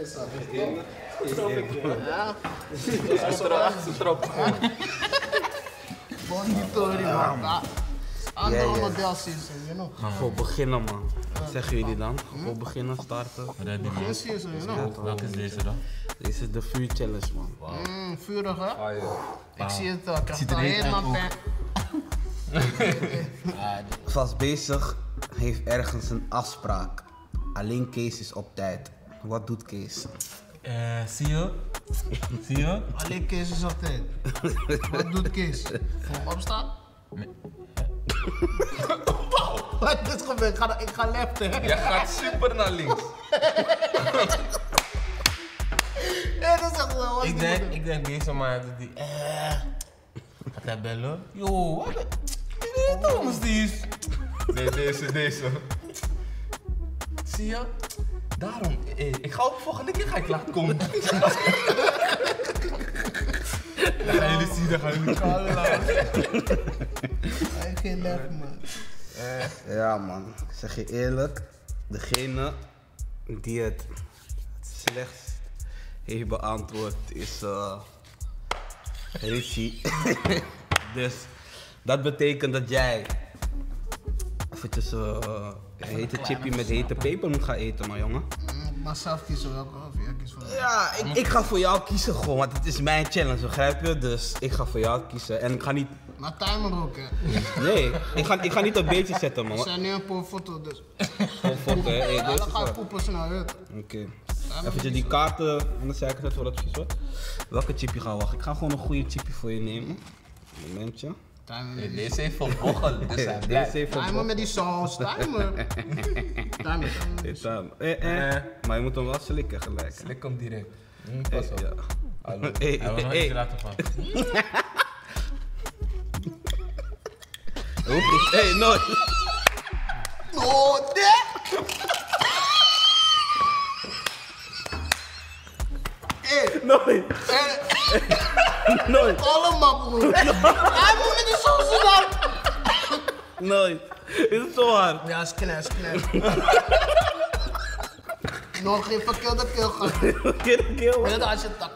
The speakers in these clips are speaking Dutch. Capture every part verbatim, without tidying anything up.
Ja. Ze erop. Bonitori, man. Andere model season, you know. Gewoon beginnen, man. Wat zeggen jullie dan? Gewoon beginnen, starten. Begin season, you know. Welke is deze dan? Deze is de vuur challenge, man. Mm, vurig, hè? Ah, joh. Ik zie het al. Ik krijg Ziet het er al heet helemaal uit pijn. Vast bezig heeft ergens een afspraak. Alleen Kees is op tijd. Wat doet Kees? Eh, zie je? Zie je? Alleen Kees is altijd. Wat doet Kees? Gewoon opstaan? Wat is gebeurd? Ik ga, ik ga leften, hè? Jij gaat super naar links. Ja, dat is echt wel wat Ik die denk, moet ik denk deze man doet die. Eh. Gaat hij bellen? Yo, wat? Nee, Thomas, die is. Nee, deze, deze. Zie je? Daarom, eh, ik ga ook volgende keer ga ik laat komen. Dan gaan jullie zien, dan gaan jullie doen. Hij heeft geen lef, man. Ja, man. Ik zeg je eerlijk. Degene die het slechtst heeft beantwoord is uh, Richie. Dus dat betekent dat jij eventjes uh, hete chippy met hete peper moet gaan eten, man, jongen. Ik mag zelf kiezen welke of jij kiest voor mij. Ja, ik, ik ga voor jou kiezen gewoon, want het is mijn challenge, begrijp je? Dus ik ga voor jou kiezen en ik ga niet... Maar timer ook, hè? Nee, ik ga, ik ga niet een beetje zetten, man. We zijn nu een paar foto, dus. Gewoon foto, hè? Hey, Ja, deze dan is ga je wel- poepen snel, weet. Oké. Even die kaarten aan de zijkant zetten voordat het vies wordt. Welke chipje gaan we wachten? Ik ga gewoon een goede chipje voor je nemen. Een momentje. Timer met Nee, die, deze heeft verbogen, dus hij Deze blijft. heeft een timer met die saus, timer. Timer. Hey, Tam. Eh, eh. Maar je moet hem wel slikken gelijk. hè. Ik kom direct. Hm, Eh, pas op. ja. Hallo. Hey, Hij wil hey, nog hey. iets laten van. Hoef- Hey, nooit. Oh, nee! Hé, Nooit. Nooit. allemaal broer. Hij moet met die saus dan. Nooit. Is het zo hard? Ja, is knijs, knijs. Nog geen verkeerde keel gehad. Keer keel. Weet je, als je tak.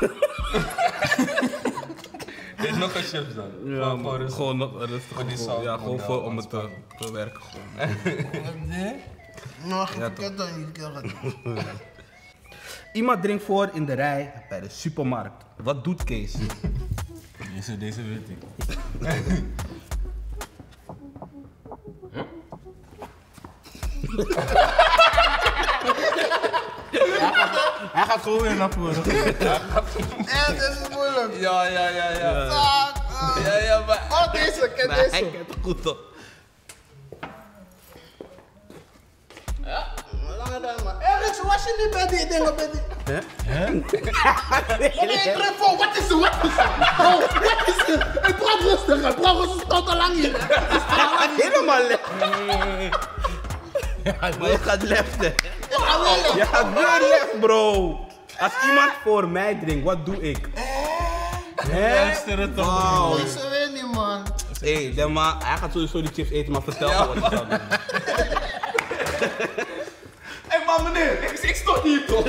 Dit is nog een chips dan. Ja, Gewoon- man. gewoon rustig. Gewoon nog rustig. Voor die gewoon- Ja, zout- gewoon model, voor om het te, ontspannen. te werken. Gewoon. Nog geen verkeerde dan je keel gehad. Iemand drinkt voor in de rij bij de supermarkt. Wat doet Kees? Deze, deze weet ik. Hij gaat gewoon weer naar voren. Eh, dit is moeilijk. Ja, ja, ja, ja. Fuck. ah. Ja, ja, maar... Oh, deze, ken Nee, hij deze. kent het goed op. Ja, langer dan maar. Hé, Rich, was je niet bij die dingen, bij die... Hè? Nee, ik kreeg voor, wat is er, wat is er? Bro, wat is er? Ik praat rustig, bro, het is tot te lang hier. Helemaal left. Maar je gaat leften. Je gaat weer left, bro. Als iemand voor mij drinkt, wat doe ik? Luister het toch. Wauw. Deze weet niet, man. Hé, hey, maar hij gaat sowieso die chips eten, maar vertel me wat je zou doen. Hé, maar meneer, ik, ik stond hier toch?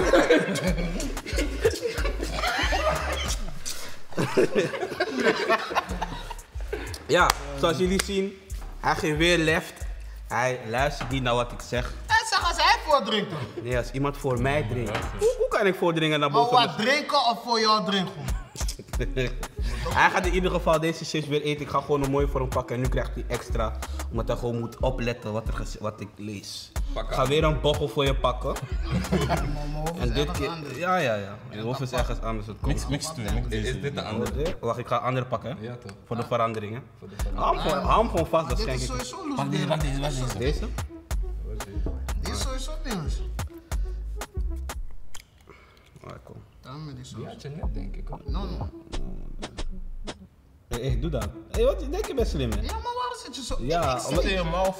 Ja, zoals jullie zien, hij geeft weer left. Hij luistert niet naar wat ik zeg. En zeg als hij voordrinkt. Nee, als iemand voor mij drinkt. Hoe, hoe kan ik voordringen naar Maar boven? wat drinken of voor jou drinken? Hij gaat in ieder geval deze chips weer eten. Ik ga gewoon een mooie voor hem pakken. En nu krijgt hij extra. Omdat hij gewoon moet opletten wat, er geze- wat ik lees. Pak Ik ga weer een bochel voor je pakken. Mijn hoofd En is dit ergens keer. anders. Ja, ja, ja. Je hoofd is ergens anders. Het komt. Mix, mix twee, mix Is, deze. is dit de andere? Wacht, Wacht, ik ga een andere pakken. Hè? Ja, toch? Voor de verandering. Hè? Voor de verandering. Hou hem gewoon, hou hem gewoon vast, dat Dit schenk is ik. sowieso loes. Pak deze, pak deze, pak deze. Deze? Dit is sowieso dinges. Ah, kom. Dan met die Die saus. had je net, denk ik. Hoor. No, no. Hé, hey, doe dat. Hé, wat denk je best slim, hè? Ja, maar waarom zit je zo... Ja, ik, omdat- ik, in je mouth.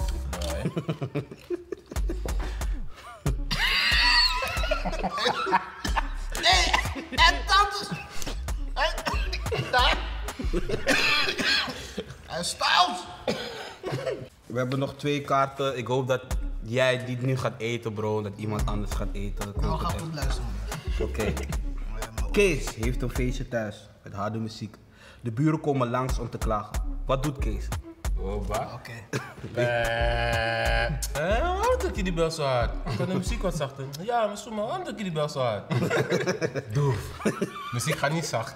Hé, en dat is... Hé, daar. Hij styles. We hebben nog twee kaarten. Ik hoop dat jij die nu gaat eten, bro, dat iemand anders gaat eten. Nou, ga goed luisteren. Oké. Kees heeft een feestje thuis met harde muziek. De buren komen langs om te klagen. Wat doet Kees? Oh, wat? Oké. Eh, eh, waarom druk je die bel zo hard? Kan de muziek wat zachter? Ja, maar zomaar, waarom druk je die bel zo hard? Doef. Muziek gaat niet zacht.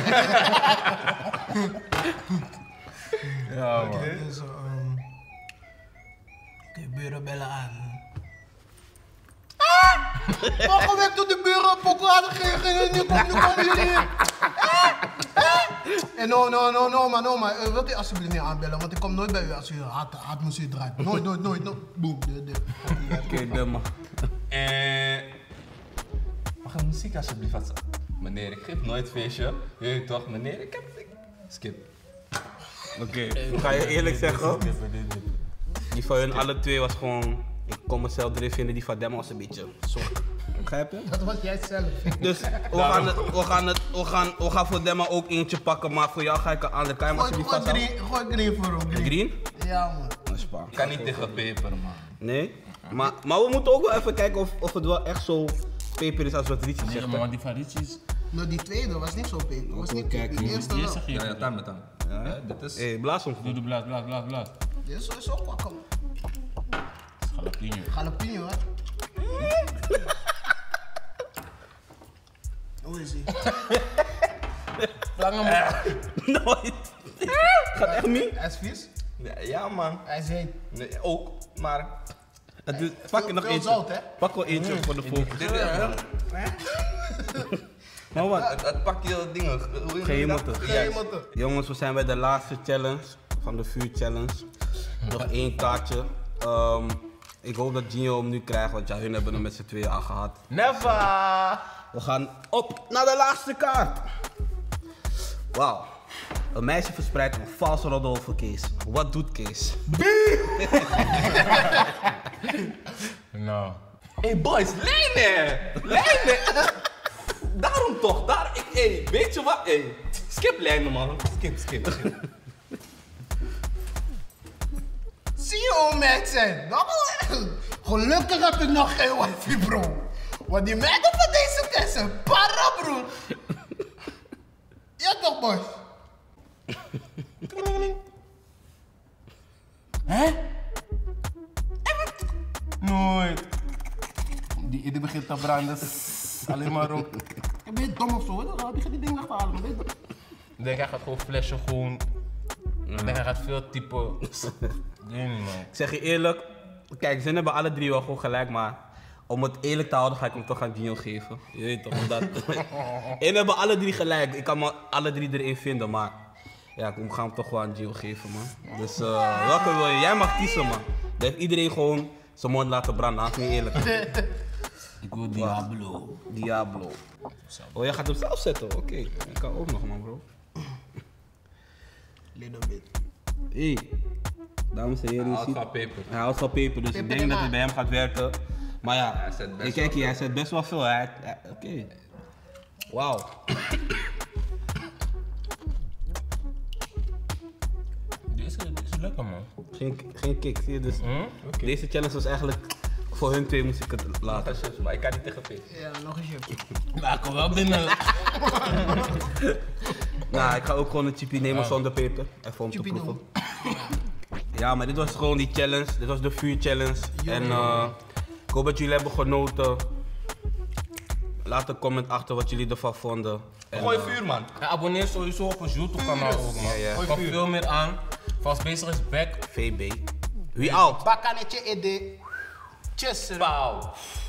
Ja, man. Oké, dus, um, oké, buren bellen aan. Ah! Waarom weg tot de buren? Pokken hadden gegeven. Nu kom- nu komen jullie hier. Ah! Ah! En no, no, no, no, maar, no, maar. Uh, wilt u alsjeblieft niet aanbellen? Want ik kom nooit bij u als u hard, hard muziek draait. Nooit, nooit, nooit, nooit. Boem, de, de. Oké, de man. Eh. Mag ik muziek alsjeblieft wat zacht? Meneer, ik geef nooit feestje. Je weet toch, meneer, ik heb. ik- Skip. Oké, ik ga je eerlijk zeggen, die van hun alle twee was gewoon, ik kon mezelf erin vinden, die van Demma was een beetje zwak. Begrijp je? Dat was jij zelf. Dus we gaan, het, we, gaan het, we, gaan, we gaan voor Demma ook eentje pakken, maar voor jou ga ik een andere. Kan je hem Gooi, alsjeblieft gooi, vasthouden? green, gooi green voor hem. Green. Green? Ja, man. Dat is spaar. Ik kan niet tegen peper, man. Nee? Maar, maar we moeten ook wel even kijken of, of het wel echt zo peper is als wat Richie Nee, zegt. maar hè. want die van Richie's... Nou, die tweede was niet zo peper. Was niet Kijk, peper. Die eerste Die wel. eerste Ja, geeft ja, ja, tam met tam. Ja, dit is. Hé, hey, blaas hem Doe goed. de blaas, blaas, blaas, blaas. Dit is ook pakken. Jalapeno. Jalapeno, hè? Hoe is ie? Lange man. Nooit. Gaat echt niet? Hij is vies. Ja, ja, man. Hij is heet. Nee, ook, maar. Het is, pak er nog veel eentje. zout, hè? Pak wel eentje voor de focus. Dit, ja, Maar wat? het, het pak je dingen. Hoe Geen je dat? motor. Ja, Iemand er. Jongens, we zijn bij de laatste challenge van de vuur challenge. Nog één kaartje. Ehm, ik hoop dat Gino hem nu krijgt, want ja, hun hebben hem met z'n tweeën al gehad. Never! We gaan op naar de laatste kaart. Wauw. Een meisje verspreidt een valse roddel over Kees. Wat doet Kees? Nou. Hey boys, lijnen! Lijnen! Daarom toch, daar, ik, hey, weet je wat? Hey, skip lijnen, man. Skip, skip, skip. Zie je hoe mensen? Gelukkig heb ik nog geen wifi, bro. Want die meiden van deze test zijn para, bro. Ja toch, boys? Hè? Nooit. Die, die begint te branden. Alleen maar rook. Ik ben je dom of zo, hè? Die gaat die ding weg te halen. man. Ben je dom? Ik denk hij gaat gewoon flashen gewoon. Ik denk hij gaat veel typen. Ik weet niet, man. Ik zeg je eerlijk, kijk, ze hebben alle drie wel gewoon gelijk, maar om het eerlijk te houden ga ik hem toch aan Gino geven. Je weet toch, omdat... En hebben alle drie gelijk, ik kan me alle drie erin vinden, maar ja, ik ga hem toch wel aan Gino geven, man. Dus uh, welke wil je? Jij mag kiezen, man. Dan heeft iedereen gewoon zijn mond laten branden, dat is niet eerlijk. Ik wil Diablo. Diablo. Oh, jij gaat hem zelf zetten? Oké, ik kan ook nog, man, bro. Little bit. Hé, hey, dames en heren, Hij je houdt ziet... van peper. Hij houdt van peper, dus ik Peper denk en dat het maat. bij hem gaat werken. Maar ja, Hij zet best ik kijk wel hier, hij zet best wel veel. Hij- hij- Oké. Wauw. Deze, deze is lekker, man. Geen, geen kick, zie je dus. Hm? Deze challenge was eigenlijk voor hun twee moest ik het Laat laten. een chips, maar ik kan niet tegen peper. Ja, nog een chipje. Maar ik kom wel binnen. Nou, ik ga ook gewoon een chippy nemen Oh. zonder peper. Even om te Chippy proeven. Ja, maar dit was gewoon die challenge. Dit was de vuur challenge. En uh, ik hoop dat jullie hebben genoten. Laat een comment achter wat jullie ervan vonden. En, Gooi uh, vuur, man. En abonneer sowieso op ons YouTube kanaal ook, man. Ja, ja. Er komt veel meer aan. Vast bezig is back. V B. Wie out? Bakkanetje, Ede. Tjus. Pauw.